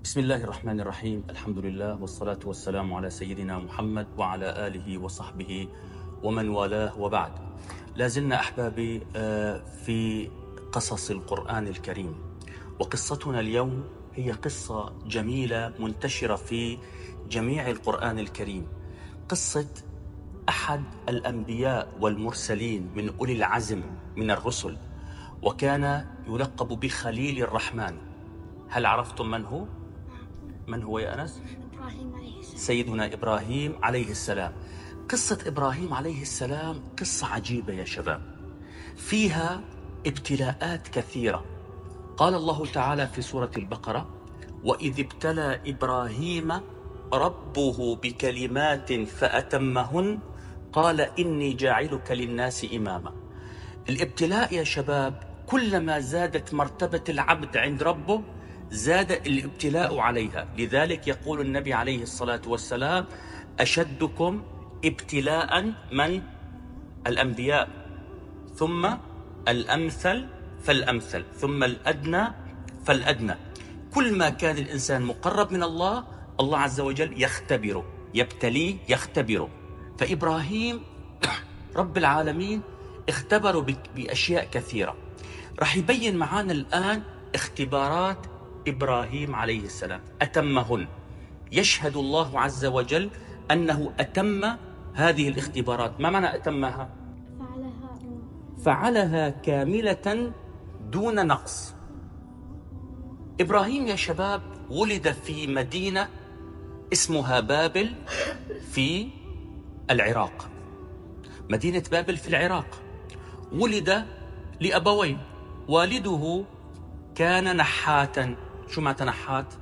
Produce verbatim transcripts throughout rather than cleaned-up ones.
بسم الله الرحمن الرحيم. الحمد لله والصلاة والسلام على سيدنا محمد وعلى آله وصحبه ومن والاه، وبعد. لازلنا أحبابي في قصص القرآن الكريم، وقصتنا اليوم هي قصة جميلة منتشرة في جميع القرآن الكريم، قصة أحد الأنبياء والمرسلين من أولي العزم من الرسل، وكان يلقب بخليل الرحمن. هل عرفتم من هو؟ من هو يا أنس؟ إبراهيم عليه السلام. سيدنا إبراهيم عليه السلام. قصة إبراهيم عليه السلام قصة عجيبة يا شباب، فيها ابتلاءات كثيرة. قال الله تعالى في سورة البقرة: وإذ ابتلى إبراهيم ربه بكلمات فأتمهن قال إني جاعلك للناس إماما. الابتلاء يا شباب كلما زادت مرتبة العبد عند ربه زاد الابتلاء عليها. لذلك يقول النبي عليه الصلاة والسلام: أشدكم ابتلاء من؟ الأنبياء، ثم الأمثل فالأمثل، ثم الأدنى فالأدنى. كل ما كان الإنسان مقرب من الله، الله عز وجل يختبره، يبتليه، يختبره. فإبراهيم رب العالمين اختبروا بأشياء كثيرة. راح يبين معانا الآن اختبارات إبراهيم عليه السلام، أتمهن. يشهد الله عز وجل أنه أتم هذه الاختبارات. ما معنى أتمها؟ فعلها فعلها كاملة دون نقص. إبراهيم يا شباب ولد في مدينة اسمها بابل في العراق، مدينة بابل في العراق. ولد لأبوين، والده كان نحاتا. شو معنى نحات؟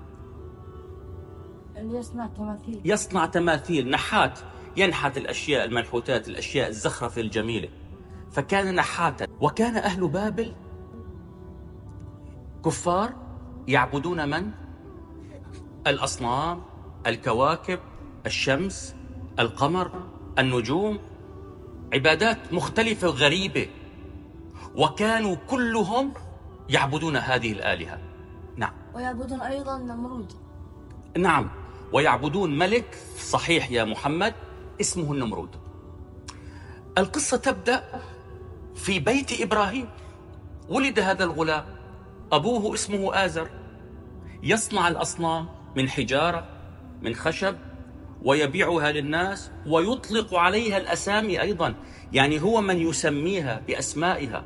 اللي يصنع تماثيل. يصنع تماثيل، نحات، ينحت الأشياء، المنحوتات، الأشياء الزخرفة الجميلة. فكان نحاتا. وكان أهل بابل كفار يعبدون من؟ الأصنام، الكواكب، الشمس، القمر، النجوم، عبادات مختلفة وغريبة. وكانوا كلهم يعبدون هذه الآلهة. نعم. ويعبدون أيضا نمرود. نعم، ويعبدون ملك صحيح يا محمد اسمه النمرود. القصة تبدأ في بيت إبراهيم. ولد هذا الغلام، أبوه اسمه آزر، يصنع الأصنام من حجارة، من خشب، ويبيعها للناس، ويطلق عليها الأسامي أيضا، يعني هو من يسميها بأسمائها.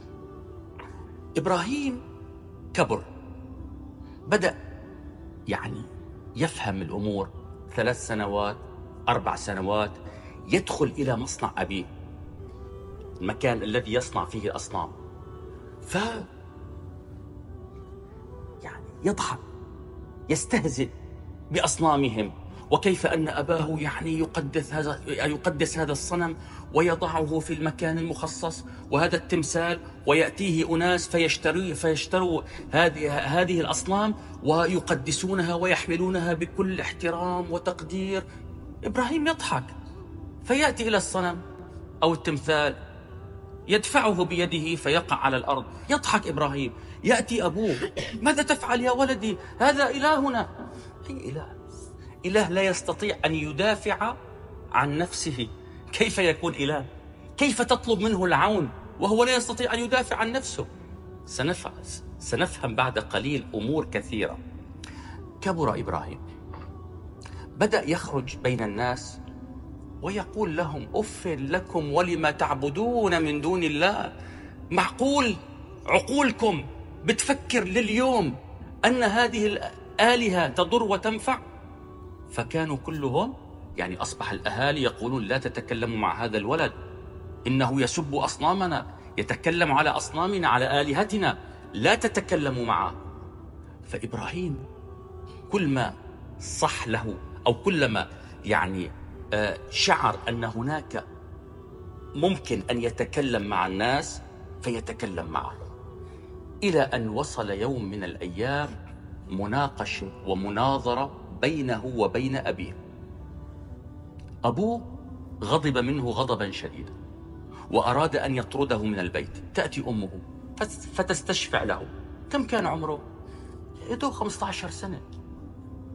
إبراهيم كبر، بدأ يعني يفهم الأمور. ثلاث سنوات، أربع سنوات، يدخل إلى مصنع أبيه، المكان الذي يصنع فيه الأصنام. ف يعني يضحك، يستهزئ بأصنامهم، وكيف أن أباه يعني يقدس هذا يقدس هذا الصنم ويضعه في المكان المخصص، وهذا التمثال، ويأتيه أناس فيشتروا فيشتروا هذه هذه الأصنام ويقدسونها ويحملونها بكل احترام وتقدير. إبراهيم يضحك، فيأتي إلى الصنم أو التمثال يدفعه بيده فيقع على الأرض. يضحك إبراهيم. يأتي أبوه: ماذا تفعل يا ولدي؟ هذا إلهنا. أي إله؟ إله لا يستطيع أن يدافع عن نفسه، كيف يكون إله؟ كيف تطلب منه العون وهو لا يستطيع أن يدافع عن نفسه؟ سنفهم, سنفهم بعد قليل أمور كثيرة. كبر إبراهيم، بدأ يخرج بين الناس ويقول لهم: أف لكم ولما تعبدون من دون الله. معقول عقولكم بتفكر لليوم أن هذه الآلهة تضر وتنفع؟ فكانوا كلهم يعني أصبح الأهالي يقولون: لا تتكلموا مع هذا الولد، إنه يسب أصنامنا، يتكلم على أصنامنا، على آلهتنا، لا تتكلموا معه. فإبراهيم كل ما صح له أو كلما يعني شعر أن هناك ممكن أن يتكلم مع الناس فيتكلم معه، إلى أن وصل يوم من الأيام مناقشة ومناظرة بينه وبين أبيه. أبوه غضب منه غضبا شديدا وأراد أن يطرده من البيت. تأتي أمه فتستشفع له. كم كان عمره؟ يدوب خمسة عشر سنة.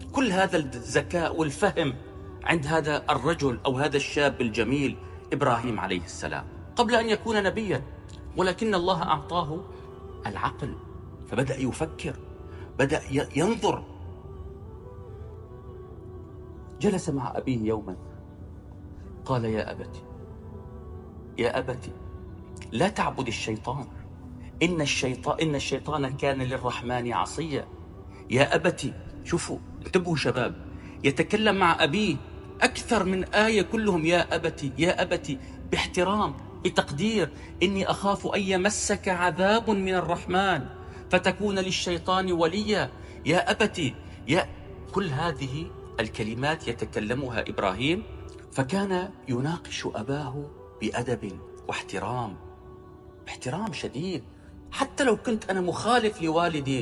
كل هذا الذكاء والفهم عند هذا الرجل أو هذا الشاب الجميل إبراهيم عليه السلام قبل أن يكون نبيا، ولكن الله أعطاه العقل فبدأ يفكر، بدأ ينظر. جلس مع أبيه يوما قال: يا أبت يا أبت لا تعبد الشيطان، إن الشيطان إن الشيطان كان للرحمن عصيا. يا أبت، شوفوا انتبهوا شباب، يتكلم مع أبيه أكثر من آية كلهم يا أبت يا أبت، باحترام بتقدير. إني أخاف أن يمسك عذاب من الرحمن فتكون للشيطان وليا. يا أبت يا كل هذه الكلمات يتكلمها إبراهيم، فكان يناقش أباه بأدب واحترام، احترام شديد. حتى لو كنت أنا مخالف لوالدي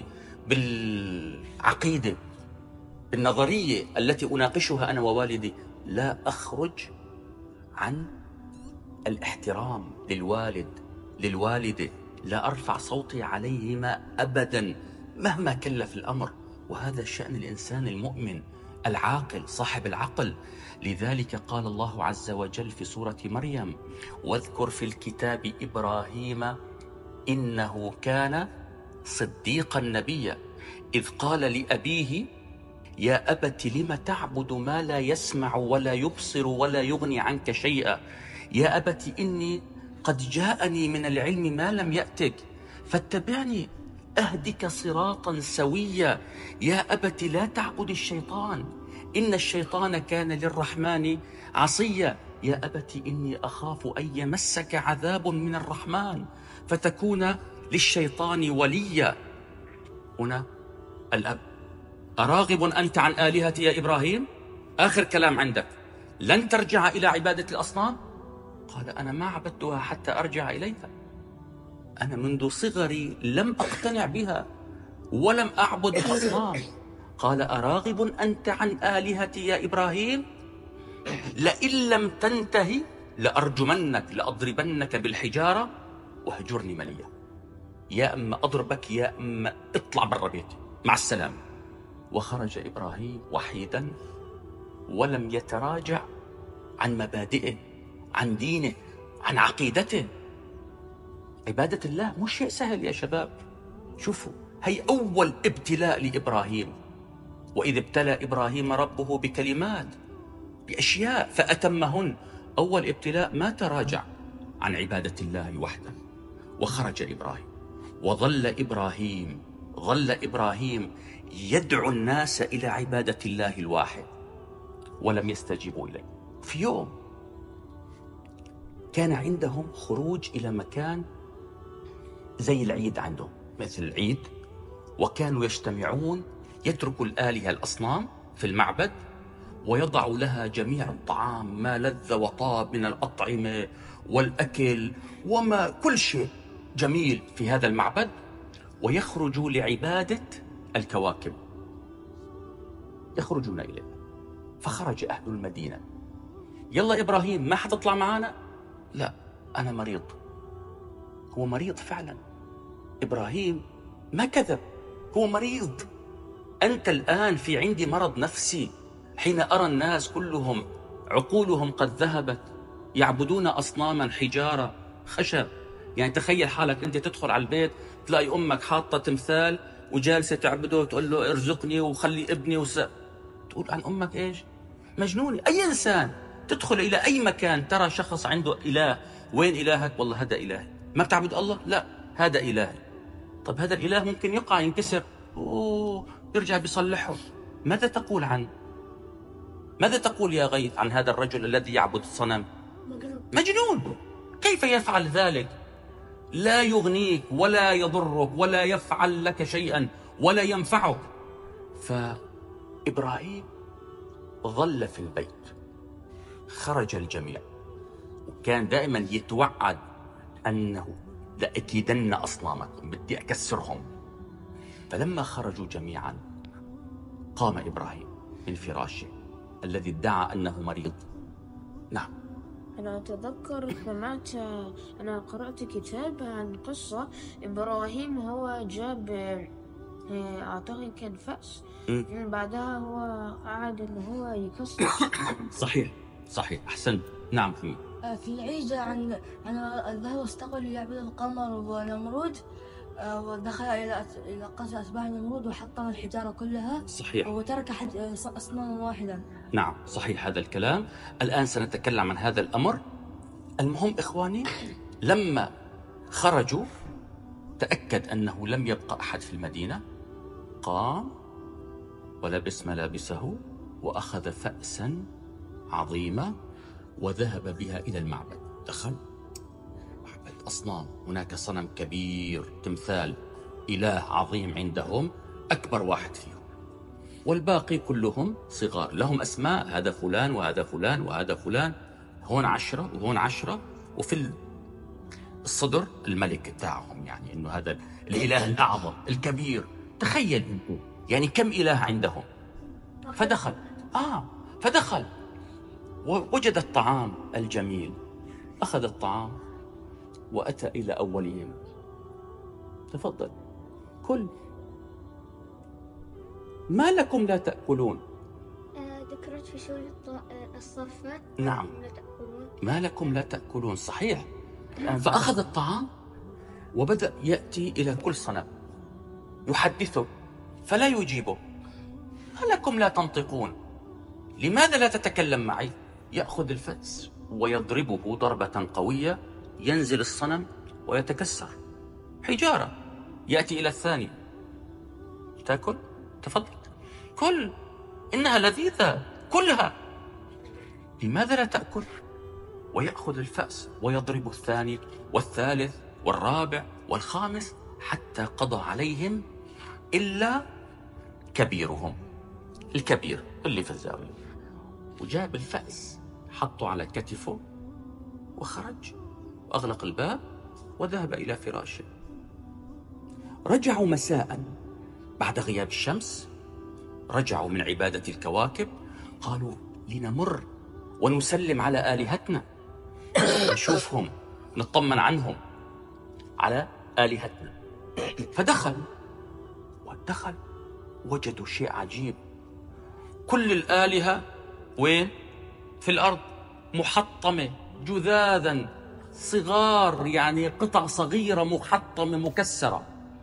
بالعقيدة بالنظرية التي أناقشها أنا ووالدي، لا أخرج عن الاحترام للوالد للوالدة، لا أرفع صوتي عليهما أبدا مهما كلف الأمر. وهذا شأن الإنسان المؤمن العاقل صاحب العقل. لذلك قال الله عز وجل في سورة مريم: واذكر في الكتاب إبراهيم إنه كان صديقا نبيا إذ قال لأبيه يا أبت لم تعبد ما لا يسمع ولا يبصر ولا يغني عنك شيئا. يا أبت إني قد جاءني من العلم ما لم يأتك فاتبعني أهدك صراطا سويا. يا أبت لا تعبد الشيطان إن الشيطان كان للرحمن عصيا. يا أبت إني أخاف أن يمسك عذاب من الرحمن فتكون للشيطان وليا. هنا الأب: أراغب أنت عن آلهتي يا إبراهيم؟ آخر كلام عندك، لن ترجع إلى عبادة الأصنام؟ قال: أنا ما عبدتها حتى أرجع إليها، أنا منذ صغري لم أقتنع بها ولم أعبد الأصنام. قال: أراغب أنت عن آلهتي يا إبراهيم؟ لئن لم تنتهي لأرجمنك لأضربنك بالحجارة وهجرني مليا. يا أما أضربك يا أما اطلع برا بيتي، مع السلامة. وخرج إبراهيم وحيدا ولم يتراجع عن مبادئه، عن دينه، عن عقيدته. عبادة الله مش شيء سهل يا شباب. شوفوا، هي أول ابتلاء لإبراهيم. وإذ ابتلى إبراهيم ربه بكلمات بأشياء فأتمهن. أول ابتلاء ما تراجع عن عبادة الله وحده. وخرج إبراهيم وظل إبراهيم ظل إبراهيم يدعو الناس إلى عبادة الله الواحد ولم يستجيبوا إليه. في يوم كان عندهم خروج إلى مكان زي العيد عندهم، مثل العيد، وكانوا يجتمعون يتركوا الآلهة الأصنام في المعبد ويضعوا لها جميع الطعام ما لذ وطاب من الأطعمة والأكل وما كل شيء جميل في هذا المعبد، ويخرجوا لعبادة الكواكب، يخرجون إليه. فخرج أهل المدينة: يلا إبراهيم ما حتطلع معنا؟ لا، أنا مريض. هو مريض فعلا، إبراهيم ما كذب، هو مريض. أنت الآن في عندي مرض نفسي حين أرى الناس كلهم عقولهم قد ذهبت يعبدون أصناما حجارة خشب. يعني تخيل حالك أنت تدخل على البيت تلاقي أمك حاطة تمثال وجالسة تعبده وتقول له ارزقني وخلي ابني وس... تقول عن أمك إيش؟ مجنونة. أي إنسان تدخل إلى أي مكان ترى شخص عنده إله، وين إلهك؟ والله هذا إلهي. ما بتعبد الله؟ لا، هذا إلهي. طب هذا الإله ممكن يقع ينكسر، أوه يرجع بيصلحه. ماذا تقول عنه؟ ماذا تقول يا غيث عن هذا الرجل الذي يعبد الصنم؟ مجنون. كيف يفعل ذلك؟ لا يغنيك ولا يضرك ولا يفعل لك شيئا ولا ينفعك. فإبراهيم ظل في البيت. خرج الجميع، وكان دائما يتوعد أنه لأكيدن أصنامكم، بدي أكسرهم. فلما خرجوا جميعا قام إبراهيم من فراشه الذي ادعى أنه مريض. نعم، أنا أتذكر سمعت، أنا قرأت كتاب عن قصة إبراهيم. هو جاب آه، أعتقد كان فأس. مم. من بعدها هو قعد إن هو يكسر. صحيح صحيح، أحسنت. نعم في آه، في العيد عن عن ذهب واستقل ليعبد القمر ونمرود. آه، ودخل إلى أت- إلى قصر أتباع نمرود وحطم الحجارة كلها، صحيح. وترك حج- آه، أصناما واحدا. نعم صحيح هذا الكلام. الآن سنتكلم عن هذا الأمر. المهم إخواني، لما خرجوا تأكد أنه لم يبقى أحد في المدينة، قام ولبس ملابسه وأخذ فأسا عظيمة وذهب بها إلى المعبد. دخل معبد أصنام، هناك صنم كبير، تمثال إله عظيم عندهم، أكبر واحد فيهم، والباقي كلهم صغار لهم أسماء، هذا فلان وهذا فلان وهذا فلان، هون عشرة وهون عشرة، وفي الصدر الملك بتاعهم، يعني إنه هذا الإله الأعظم الكبير. تخيل أنتم يعني كم إله عندهم. فدخل آه فدخل ووجد الطعام الجميل، أخذ الطعام وأتى إلى أولهم. تفضل كل. ما لكم لا تأكلون؟ آه، ذكرت في سورة الط- آه، الصفات. نعم. لا تأكلون. ما لكم لا تأكلون. صحيح. فأخذ الطعام وبدأ يأتي إلى كل صنم يحدثه فلا يجيبه. ما لكم لا تنطقون؟ لماذا لا تتكلم معي؟ يأخذ الفأس ويضربه ضربة قوية، ينزل الصنم ويتكسر حجارة. يأتي إلى الثاني، تأكل؟ تفضل كل، إنها لذيذة كلها. لماذا لا تأكل؟ ويأخذ الفأس ويضرب الثاني والثالث والرابع والخامس حتى قضى عليهم إلا كبيرهم، الكبير اللي في الزاوية. وجاب الفأس حطه على كتفه وخرج وأغلق الباب وذهب إلى فراشه. رجعوا مساء بعد غياب الشمس، رجعوا من عبادة الكواكب، قالوا لنمر ونسلم على آلهتنا، نشوفهم نطمن عنهم على آلهتنا. فدخل ودخل وجدوا شيء عجيب. كل الآلهة وين؟ في الأرض، محطمة جذاذا صغار، يعني قطع صغيرة محطمة مكسرة.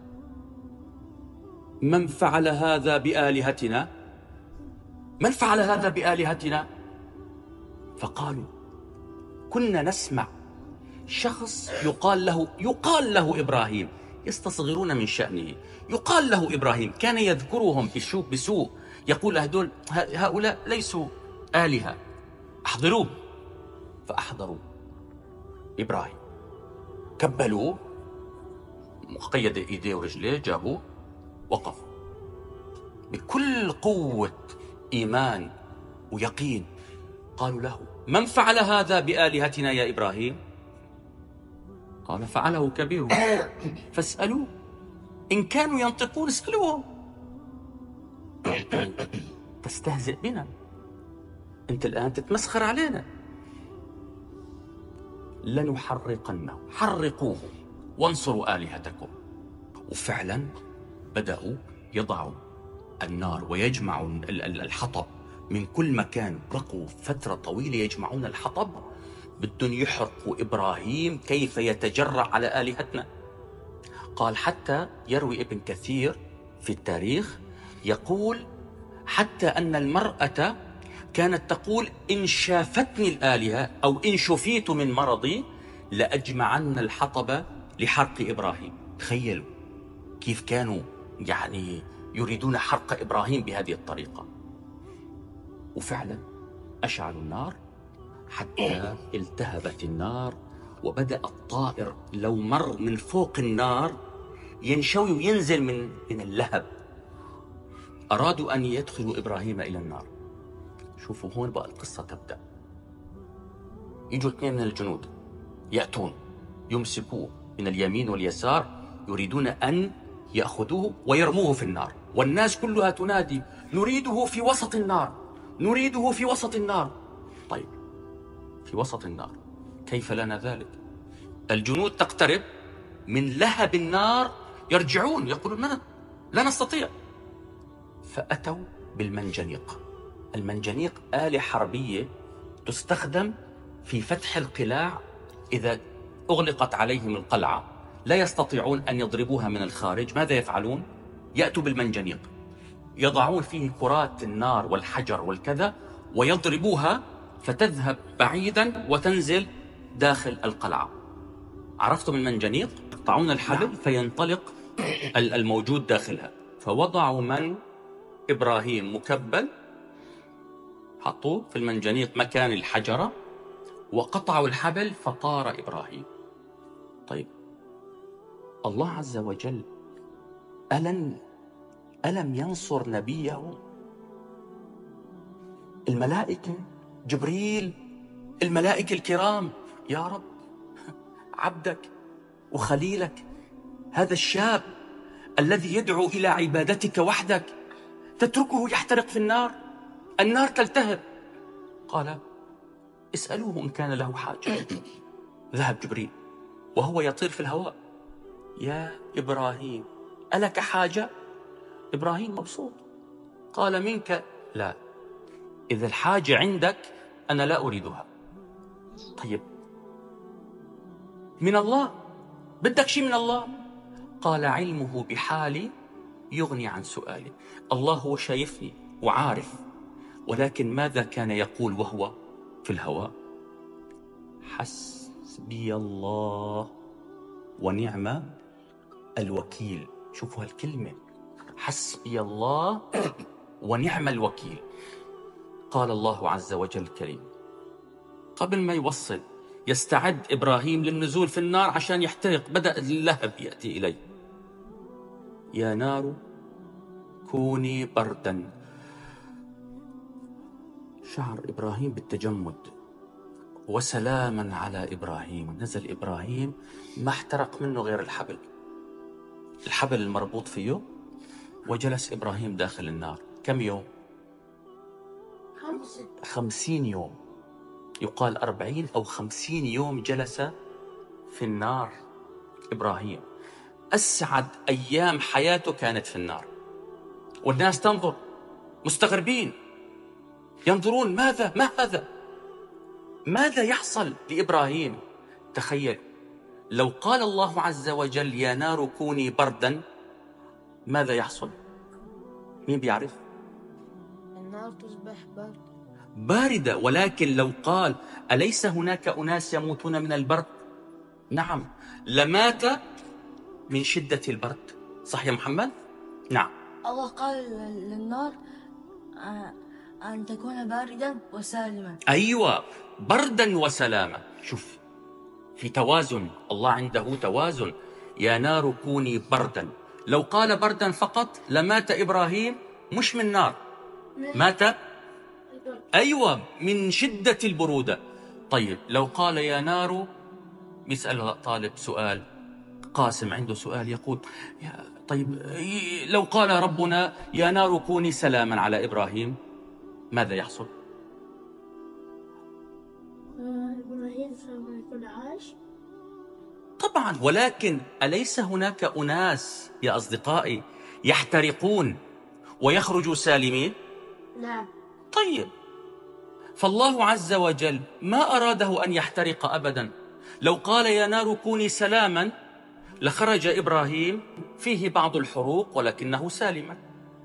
من فعل هذا بآلهتنا؟ من فعل هذا بآلهتنا؟ فقالوا كنا نسمع شخص يقال له يقال له إبراهيم، يستصغرون من شأنه. يقال له إبراهيم، كان يذكرهم بسوء بسوء، يقول هدول هؤلاء ليسوا آلهة، أحضروه. فأحضروا إبراهيم، كبلوه، قيد إيديه ورجليه، جابوه، وقف بكل قوة إيمان ويقين. قالوا له من فعل هذا بآلهتنا يا إبراهيم؟ قال فعله كبيرهم فاسألوه إن كانوا ينطقون. اسألوهم. تستهزئ بنا أنت الآن، تتمسخر علينا. لنحرقنه، حرقوه وانصروا آلهتكم. وفعلا بدأوا يضعوا النار ويجمعوا الحطب من كل مكان. بقوا فترة طويلة يجمعون الحطب، بدهم يحرقوا إبراهيم كيف يتجرأ على آلهتنا. قال حتى يروي ابن كثير في التاريخ، يقول حتى أن المرأة كانت تقول إن شافتني الآلهة أو إن شفيت من مرضي لأجمعن الحطب لحرق إبراهيم. تخيلوا كيف كانوا يعني يريدون حرق إبراهيم بهذه الطريقة. وفعلا أشعلوا النار حتى التهبت النار، وبدأ الطائر لو مر من فوق النار ينشوي وينزل من من اللهب. أرادوا أن يدخلوا إبراهيم إلى النار. شوفوا هون بقى القصة تبدأ. يجوا اثنين من الجنود يأتون يمسكوه من اليمين واليسار، يريدون أن يأخذوه ويرموه في النار، والناس كلها تنادي نريده في وسط النار، نريده في وسط النار. طيب في وسط النار كيف لنا ذلك؟ الجنود تقترب من لهب النار، يرجعون يقولون من لا نستطيع. فأتوا بالمنجنيق. المنجنيق آلة حربية تستخدم في فتح القلاع. إذا أغلقت عليهم القلعة لا يستطيعون أن يضربوها من الخارج، ماذا يفعلون؟ يأتوا بالمنجنيق، يضعون فيه كرات النار والحجر والكذا ويضربوها فتذهب بعيدا وتنزل داخل القلعة. عرفتم المنجنيق؟ يقطعون الحبل فينطلق الموجود داخلها. فوضعوا من إبراهيم مكبل، حطوه في المنجنيق مكان الحجرة وقطعوا الحبل فطار إبراهيم. طيب الله عز وجل ألم ألم ينصر نبيه؟ الملائكة، جبريل، الملائكة الكرام، يا رب عبدك وخليلك هذا الشاب الذي يدعو إلى عبادتك وحدك تتركه يحترق في النار، النار تلتهب. قال اسألوه إن كان له حاجة. ذهب جبريل وهو يطير في الهواء، يا إبراهيم ألك حاجة؟ إبراهيم مبسوط. قال منك؟ لا، إذا الحاجة عندك أنا لا أريدها. طيب من الله؟ بدك شيء من الله؟ قال علمه بحالي يغني عن سؤالي. الله هو شايفني وعارف، ولكن ماذا كان يقول وهو في الهواء؟ حسبي الله ونعم الوكيل. شوفوا هالكلمة، حسبي الله ونعم الوكيل. قال الله عز وجل الكريم قبل ما يوصل يستعد إبراهيم للنزول في النار عشان يحترق، بدأ اللهب يأتي إليه. يا نار كوني بردا. شعر إبراهيم بالتجمد. وسلاما على إبراهيم. نزل إبراهيم ما احترق منه غير الحبل، الحبل المربوط فيه. وجلس إبراهيم داخل النار كم يوم؟ خمسين يوم. يقال أربعين أو خمسين يوم جلس في النار إبراهيم. أسعد أيام حياته كانت في النار، والناس تنظر مستغربين، ينظرون ماذا ما هذا، ماذا يحصل لإبراهيم؟ تخيل لو قال الله عز وجل يا نار كوني بردا، ماذا يحصل؟ مين بيعرف؟ النار تصبح برد باردة. ولكن لو قال أليس هناك أناس يموتون من البرد؟ نعم، لمات من شدة البرد. صح يا محمد؟ نعم. الله قال للنار أن تكون باردا وسالما. أيوة، بردا وسلاما. شوف في توازن، الله عنده توازن. يا نار كوني بردا. لو قال بردا فقط لمات إبراهيم، مش من نار، مات أيوة من شدة البرودة. طيب لو قال يا نار، بيسأل طالب سؤال، قاسم عنده سؤال يقول يا طيب لو قال ربنا يا نار كوني سلاما على إبراهيم، ماذا يحصل؟ إبراهيم سوف يكون عاش طبعا. ولكن أليس هناك أناس يا أصدقائي يحترقون ويخرجوا سالمين؟ نعم. طيب فالله عز وجل ما أراده أن يحترق أبدا. لو قال يا نار كوني سلاما لخرج إبراهيم فيه بعض الحروق ولكنه سالما.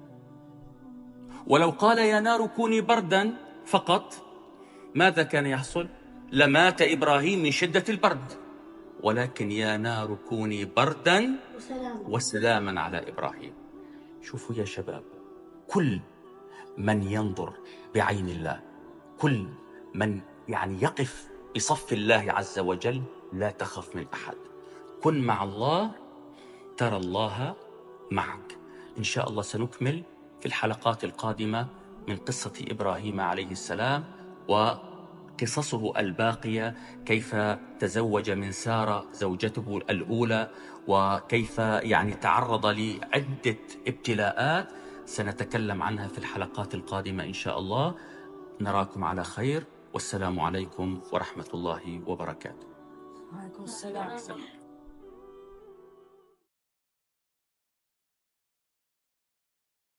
ولو قال يا نار كوني بردا فقط، ماذا كان يحصل؟ لمات إبراهيم من شدة البرد. ولكن يا نار كوني بردا وسلام. وسلاما على إبراهيم. شوفوا يا شباب، كل من ينظر بعين الله، كل من يعني يقف بصف الله عز وجل، لا تخف من أحد. كن مع الله ترى الله معك. إن شاء الله سنكمل في الحلقات القادمة من قصة إبراهيم عليه السلام وقصصه الباقية، كيف تزوج من سارة زوجته الأولى، وكيف يعني تعرض لعدة ابتلاءات سنتكلم عنها في الحلقات القادمة إن شاء الله. نراكم على خير، والسلام عليكم ورحمة الله وبركاته. وعليكم السلام.